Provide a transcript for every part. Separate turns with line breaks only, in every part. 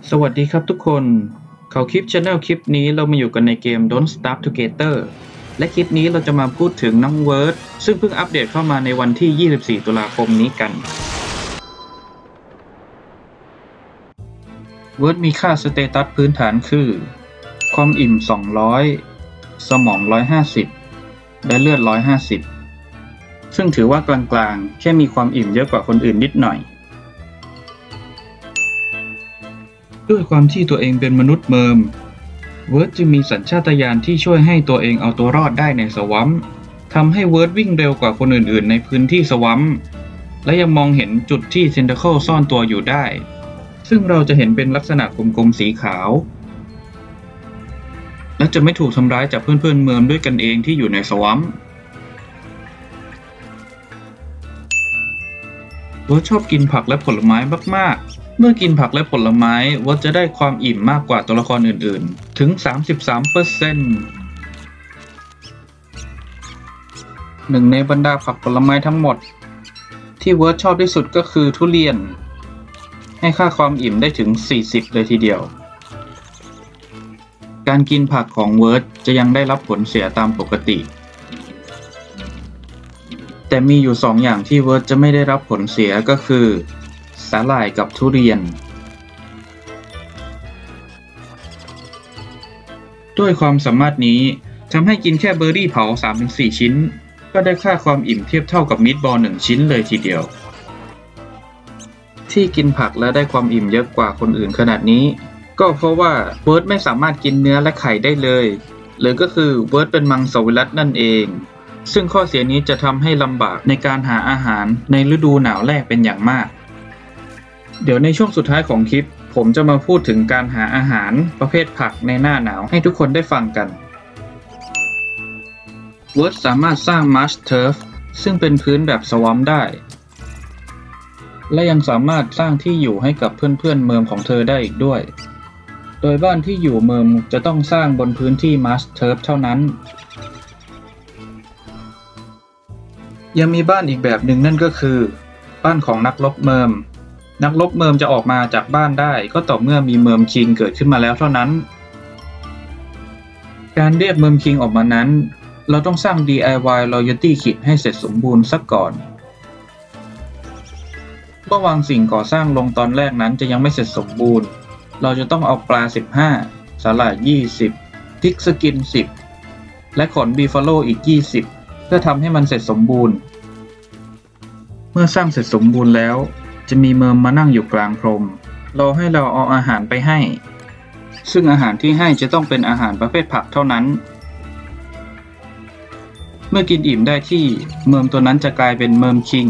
สวัสดีครับทุกคนเขาคลิป Channel คลิปนี้เรามาอยู่กันในเกม Don't Starve Together และคลิปนี้เราจะมาพูดถึงน้องเวิร์ดซึ่งเพิ่งอัปเดตเข้ามาในวันที่ 24 ตุลาคมนี้กันเวิร์ดมีค่าสเตตัสพื้นฐานคือความอิ่ม 200 สมอง 150 และเลือด 150 ซึ่งถือว่ากลางๆแค่มีความอิ่มเยอะกว่าคนอื่นนิดหน่อยด้วยความที่ตัวเองเป็นมนุษย์เมิร์มเวิร์ดจึงมีสัญชาตญาณที่ช่วยให้ตัวเองเอาตัวรอดได้ในสวัมป์ทำให้เวิร์ดวิ่งเร็วกว่าคนอื่นๆในพื้นที่สวัมป์และยังมองเห็นจุดที่เซนเทเคิลซ่อนตัวอยู่ได้ซึ่งเราจะเห็นเป็นลักษณะกลมๆสีขาวและจะไม่ถูกทำร้ายจากเพื่อนๆเมิร์มด้วยกันเองที่อยู่ในสวัมป์เวิร์ดชอบกินผักและผลไม้มากๆเมื่อกินผักและผลไม้เวิร์ดจะได้ความอิ่มมากกว่าตัวละครอื่นๆถึง 33% หนึ่งในบรรดาผักผลไม้ทั้งหมดที่เวิร์ดชอบที่สุดก็คือทุเรียนให้ค่าความอิ่มได้ถึง 40 เลยทีเดียวการกินผักของเวิร์ดจะยังได้รับผลเสียตามปกติแต่มีอยู่2 อย่างที่เวิร์ดจะไม่ได้รับผลเสียก็คือสาหร่ายกับทุเรียนด้วยความสามารถนี้ทำให้กินแค่เบอร์รี่เผา 3-4 ชิ้นก็ได้ค่าความอิ่มเทียบเท่ากับมีทบอล1 ชิ้นเลยทีเดียวที่กินผักและได้ความอิ่มเยอะกว่าคนอื่นขนาดนี้ก็เพราะว่าเวิร์ดไม่สามารถกินเนื้อและไข่ได้เลยหรือก็คือเวิร์ดเป็นมังสวิรัตินั่นเองซึ่งข้อเสียนี้จะทำให้ลำบากในการหาอาหารในฤดูหนาวแล้งเป็นอย่างมากเดี๋ยวในช่วงสุดท้ายของคลิปผมจะมาพูดถึงการหาอาหารประเภทผักในหน้าหนาวให้ทุกคนได้ฟังกันเวิร์ดสามารถสร้างมาร์ชเทิร์ฟซึ่งเป็นพื้นแบบสวัมป์ได้และยังสามารถสร้างที่อยู่ให้กับเพื่อนๆเมิร์มของเธอได้อีกด้วยโดยบ้านที่อยู่เมิร์มจะต้องสร้างบนพื้นที่มาร์ชเทิร์ฟเท่านั้นยังมีบ้านอีกแบบหนึ่งนั่นก็คือบ้านของนักรบเมิร์มนักรบเมิร์มจะออกมาจากบ้านได้ก็ต่อเมื่อมีเมิร์มคิงเกิดขึ้นมาแล้วเท่านั้นการเรียกเมิร์มคิงออกมานั้นเราต้องสร้าง DIY Loyalty Kit ให้เสร็จสมบูรณ์ซะก่อนเมื่อวางสิ่งก่อสร้างลงตอนแรกนั้นจะยังไม่เสร็จสมบูรณ์เราจะต้องเอาปลา 15 สาหร่าย 20 พิกสกิน 10 และขนบีฟาโลอีก 20 เพื่อทำให้มันเสร็จสมบูรณ์เมื่อสร้างเสร็จสมบูรณ์แล้วจะมีเมิร์มมานั่งอยู่กลางพรมรอให้เราเอาอาหารไปให้ซึ่งอาหารที่ให้จะต้องเป็นอาหารประเภทผักเท่านั้นเมื่อกินอิ่มได้ที่เมิร์มตัวนั้นจะกลายเป็นเมิร์มคิง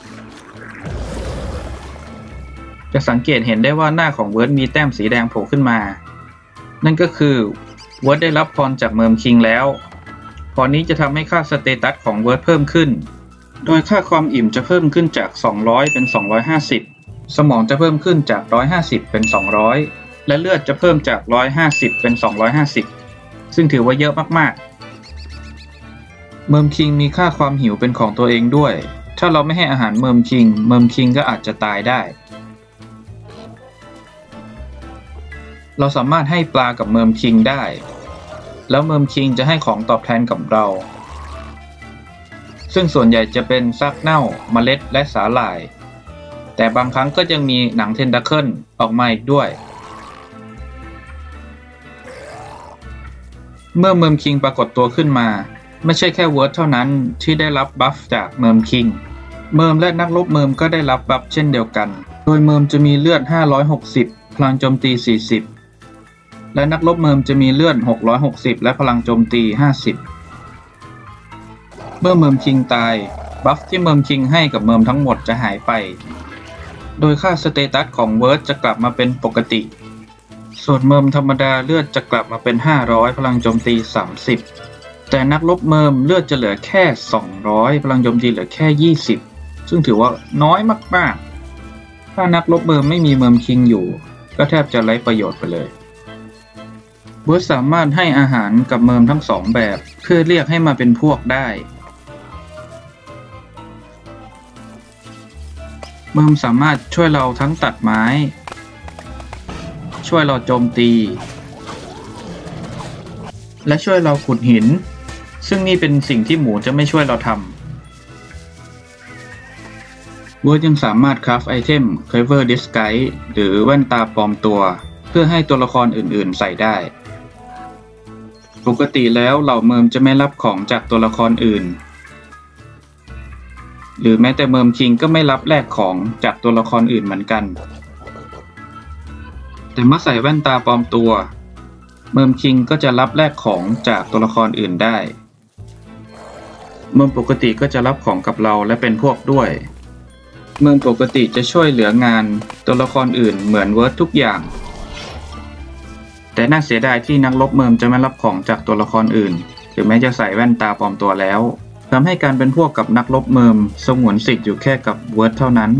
จะสังเกตเห็นได้ว่าหน้าของเวิร์ดมีแต้มสีแดงโผล่ขึ้นมานั่นก็คือเวิร์ดได้รับพรจากเมิร์มคิงแล้วพรนี้จะทำให้ค่าสเตตัสของเวิร์ดเพิ่มขึ้นโดยค่าความอิ่มจะเพิ่มขึ้นจาก200เป็น250สมองจะเพิ่มขึ้นจาก150เป็น200และเลือดจะเพิ่มจาก150เป็น250ซึ่งถือว่าเยอะมากๆเมิร์มคิงมีค่าความหิวเป็นของตัวเองด้วยถ้าเราไม่ให้อาหารเมิร์มคิงก็อาจจะตายได้เราสามารถให้ปลากับเมิร์มคิงได้แล้วเมิร์มคิงจะให้ของตอบแทนกับเราซึ่งส่วนใหญ่จะเป็นซากเน่าเมล็ดและสาหร่ายแต่บางครั้งก็ยังมีหนังเทนตาเคิลออกมาอีกด้วยเมื่อเมิร์มคิงปรากฏตัวขึ้นมาไม่ใช่แค่เวิร์ดเท่านั้นที่ได้รับบัฟจากเมิร์มคิงเมิร์มและนักรบเมิร์มก็ได้รับบัฟเช่นเดียวกันโดยเมิร์มจะมีเลือด560พลังโจมตี40และนักรบเมิร์มจะมีเลือด660และพลังโจมตี50เมื่อเมิร์มคิงตายบัฟที่เมิร์มคิงให้กับเมิร์มทั้งหมดจะหายไปโดยค่าสเตตัสของเวิร์ดจะกลับมาเป็นปกติส่วนเมิร์มธรรมดาเลือดจะกลับมาเป็น500พลังโจมตี30แต่นักรบเมิร์มเลือดจะเหลือแค่200พลังโจมตีเหลือแค่20ซึ่งถือว่าน้อยมากๆถ้านักรบเมิร์มไม่มีเมิร์มคิงอยู่ก็แทบจะไร้ประโยชน์ไปเลยเวิร์ดสามารถให้อาหารกับเมิร์มทั้ง2แบบเพื่อเรียกให้มาเป็นพวกได้เมิร์มสามารถช่วยเราทั้งตัดไม้ช่วยเราโจมตีและช่วยเราขุดหินซึ่งนี่เป็นสิ่งที่หมูจะไม่ช่วยเราทำเวิร์ดยังสามารถคราฟไอเทม Clever Disguise หรือแว่นตาปลอมตัวเพื่อให้ตัวละครอื่นๆใส่ได้ปกติแล้วเหล่าเมิร์มจะไม่รับของจากตัวละครอื่นหรือแม้แต่เมิร์มคิงก็ไม่รับแลกของจากตัวละครอื่นเหมือนกันแต่เมื่อใส่แว่นตาปลอมตัวเมิร์มคิงก็จะรับแลกของจากตัวละครอื่นได้เมิร์มปกติก็จะรับของกับเราและเป็นพวกด้วยเมิร์มปกติจะช่วยเหลืองานตัวละครอื่นเหมือนเวิร์ดทุกอย่างแต่น่าเสียดายที่นักรบเมิร์มจะไม่รับของจากตัวละครอื่นถึงแม้จะใส่แว่นตาปลอมตัวแล้วทำให้การเป็นพวกกับนักรบเมิร์มสงวนสิทธิ์อยู่แค่กับเวิร์ดเท่านั้น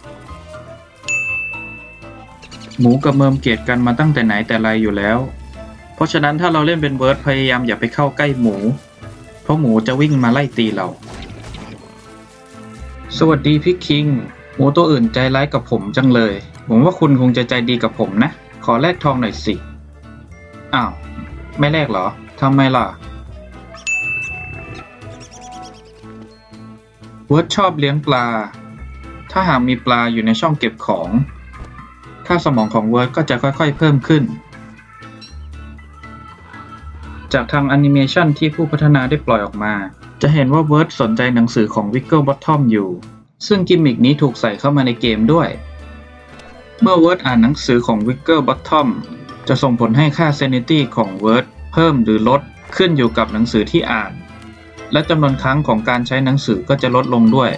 หมูกับเมิร์มเกลียดกันมาตั้งแต่ไหนแต่ไรอยู่แล้วเพราะฉะนั้นถ้าเราเล่นเป็นเวิร์ดพยายามอย่าไปเข้าใกล้หมูเพราะหมูจะวิ่งมาไล่ตีเราสวัสดีพี่คิงหมูตัวอื่นใจร้ายกับผมจังเลยผมว่าคุณคงจะใจดีกับผมนะขอแลกทองหน่อยสิอ้าวไม่แลกเหรอทำไมล่ะเวิร์ดชอบเลี้ยงปลาถ้าหากมีปลาอยู่ในช่องเก็บของค่าสมองของเวิร์ดก็จะค่อยๆเพิ่มขึ้นจากทางแอนิเมชันที่ผู้พัฒนาได้ปล่อยออกมาจะเห็นว่าเวิร์ดสนใจหนังสือของ Wigglebottom อยู่ซึ่งกิมมิกนี้ถูกใส่เข้ามาในเกมด้วยเมื่อเวิร์ดอ่านหนังสือของ Wigglebottom จะส่งผลให้ค่า Sanity ของเวิร์ดเพิ่มหรือลดขึ้นอยู่กับหนังสือที่อ่านและจำนวนครั้งของการใช้หนังสือก็จะลดลงด้วย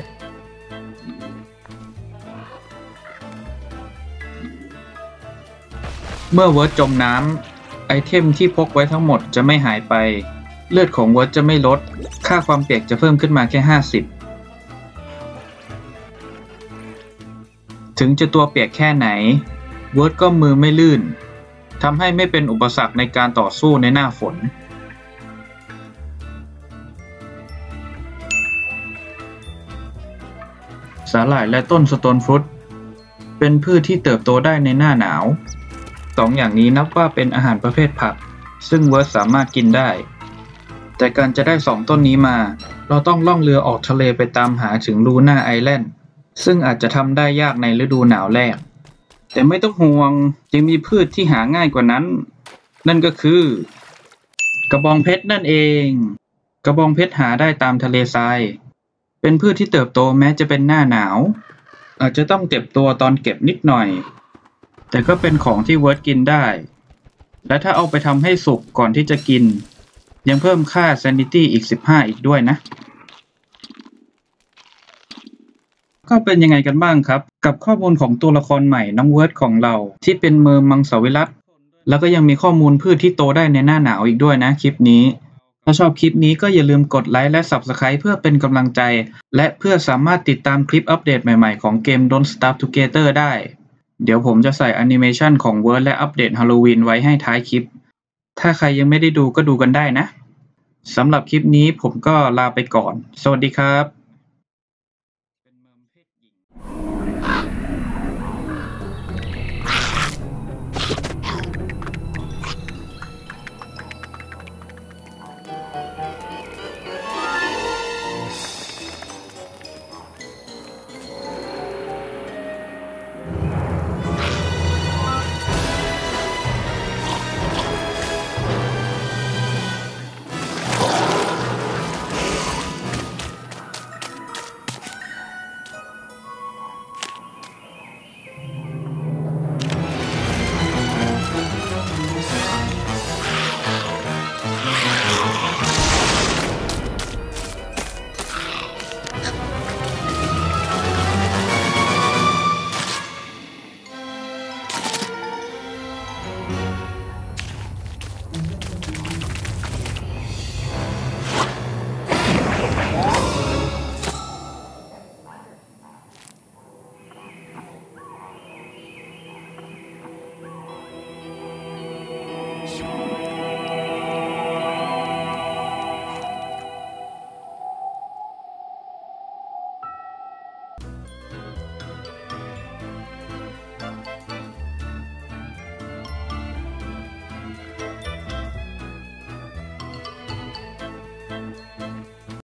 เมื่อเวิร์ดจมน้ำไอเทมที่พกไว้ทั้งหมดจะไม่หายไปเลือดของเวิร์ดจะไม่ลดค่าความเปียกจะเพิ่มขึ้นมาแค่50ถึงจะตัวเปียกแค่ไหนเวิร์ดก็มือไม่ลื่นทำให้ไม่เป็นอุปสรรคในการต่อสู้ในหน้าฝนสาหร่ายและต้นสโตนฟรุตเป็นพืชที่เติบโตได้ในหน้าหนาวสองอย่างนี้นับว่าเป็นอาหารประเภทผักซึ่งเวิร์ดสามารถกินได้แต่การจะได้2ต้นนี้มาเราต้องล่องเรือออกทะเลไปตามหาถึงลูน่าไอแลนด์ซึ่งอาจจะทำได้ยากในฤดูหนาวแรกแต่ไม่ต้องห่วงยังมีพืชที่หาง่ายกว่านั้นนั่นก็คือกระบองเพชรนั่นเองกระบองเพชรหาได้ตามทะเลทรายเป็นพืชที่เติบโตแม้จะเป็นหน้าหนาวอาจจะต้องเจ็บตัวตอนเก็บนิดหน่อยแต่ก็เป็นของที่เวิร์ดกินได้และถ้าเอาไปทำให้สุกก่อนที่จะกินยังเพิ่มค่า Sanity อีก15อีกด้วยนะก็เป็นยังไงกันบ้างครับกับข้อมูลของตัวละครใหม่น้องเวิร์ดของเราที่เป็นเมิร์มมังสวิรัติแล้วก็ยังมีข้อมูลพืชที่โตได้ในหน้าหนาวอีกด้วยนะคลิปนี้ถ้าชอบคลิปนี้ก็อย่าลืมกดไลค์และ Subscribe เพื่อเป็นกำลังใจและเพื่อสามารถติดตามคลิปอัปเดตใหม่ๆของเกม Don't Starve Together ได้เดี๋ยวผมจะใส่แอนิเมชันของเวิร์ดและอัปเดตฮาโลวีนไว้ให้ท้ายคลิปถ้าใครยังไม่ได้ดูก็ดูกันได้นะสำหรับคลิปนี้ผมก็ลาไปก่อนสวัสดีครับ